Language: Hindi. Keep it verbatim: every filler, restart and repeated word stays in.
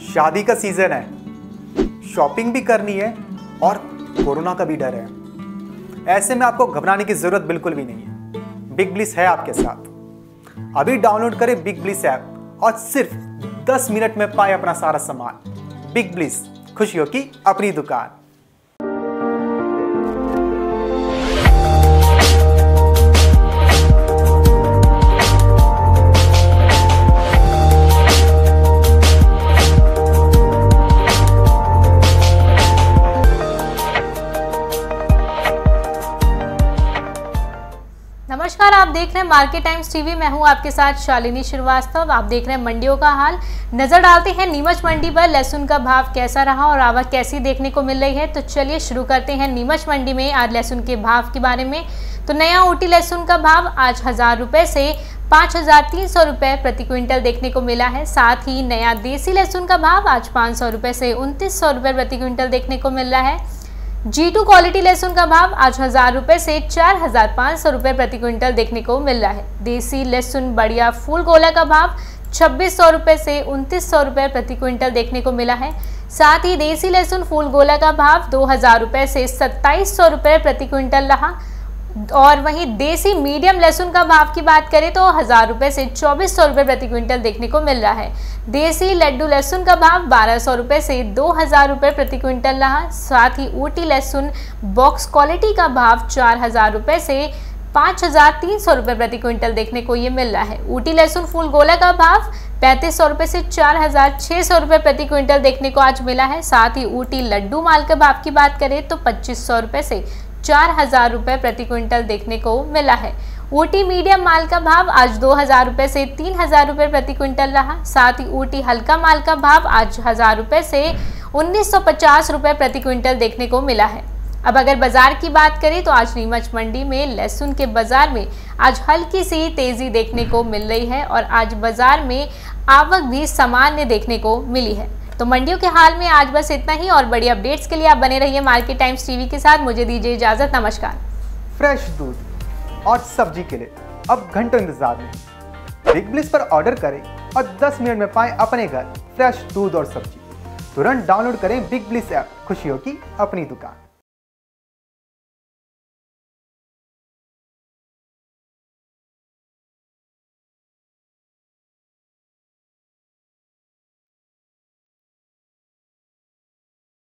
शादी का सीजन है, शॉपिंग भी करनी है और कोरोना का भी डर है। ऐसे में आपको घबराने की जरूरत बिल्कुल भी नहीं है। बिग ब्लिस है आपके साथ। अभी डाउनलोड करें बिग ब्लिस ऐप और सिर्फ दस मिनट में पाए अपना सारा सामान। बिग ब्लिस, खुशियों की अपनी दुकान। नमस्कार, आप देख रहे हैं मार्केट टाइम्स टीवी। मैं हूं आपके साथ शालिनी श्रीवास्तव। आप देख रहे हैं मंडियों का हाल। नजर डालते हैं नीमच मंडी पर लहसुन का भाव कैसा रहा और आवक कैसी देखने को मिल रही है। तो चलिए शुरू करते हैं नीमच मंडी में आज लहसुन के भाव के बारे में। तो नया ऊटी लहसुन का भाव आज हजार रुपए से पाँच हजार तीन सौ रुपये प्रति क्विंटल देखने को मिला है। साथ ही नया देसी लहसुन का भाव आज पाँच सौ रुपये से उनतीस सौ रुपये प्रति क्विंटल देखने को मिल रहा है। जी टू क्वालिटी लहसुन का भाव आज हजार रुपये से चार हजार पाँच सौ रुपये प्रति क्विंटल देखने को मिल रहा है। देसी लहसुन बढ़िया फूल गोला का भाव छब्बीस सौ रुपये से उनतीस सौ रुपये प्रति क्विंटल देखने को मिला है। साथ ही देसी लहसुन फूल गोला का भाव दो हजार रुपये से सत्ताईस सौ रुपये प्रति क्विंटल रहा। और वहीं देसी मीडियम लहसुन का भाव की बात करें तो हजार रुपये से चौबीस सौ रुपये प्रति क्विंटल देखने को मिल रहा है। देसी लड्डू लहसुन का भाव बारह सौ रुपये से दो हजार रुपये प्रति क्विंटल रहा। साथ ही ऊटी लहसुन बॉक्स क्वालिटी का भाव चार हजार रुपये से पाँच हजार तीन सौ रुपये प्रति क्विंटल देखने को ये मिल रहा है। ऊटी लहसुन फूल गोला का भाव पैंतीस सौ रुपये से चार हजार छः सौ रुपये प्रति क्विंटल देखने को आज मिला है। साथ ही ऊटी लड्डू माल के भाव की बात करें तो पच्चीस सौ रुपये से चार हजार रुपये प्रति क्विंटल देखने को मिला है। ऊटी मीडियम माल का भाव आज दो हजार रुपये से तीन हजार रुपये प्रति क्विंटल रहा। साथ ही ऊटी हल्का माल का भाव आज हजार रुपये से उन्नीस सौ पचास रुपये प्रति क्विंटल देखने को मिला है। अब अगर बाजार की बात करें तो आज नीमच मंडी में लहसुन के बाजार में आज हल्की सी तेजी देखने को मिल रही है और आज बाजार में आवक भी सामान्य देखने को मिली है। तो मंडियों के हाल में आज बस इतना ही और बड़ी अपडेट्स के लिए आप बने रहिए मार्केट टाइम्स टीवी के साथ। मुझे दीजिए इजाजत, नमस्कार। फ्रेश दूध और सब्जी के लिए अब घंटों इंतजार नहीं। बिग ब्लिस पर ऑर्डर करें और दस मिनट में पाएं अपने घर फ्रेश दूध और सब्जी। तुरंत डाउनलोड करें बिग ब्लिस ऐप। खुशियों की अपनी दुकान।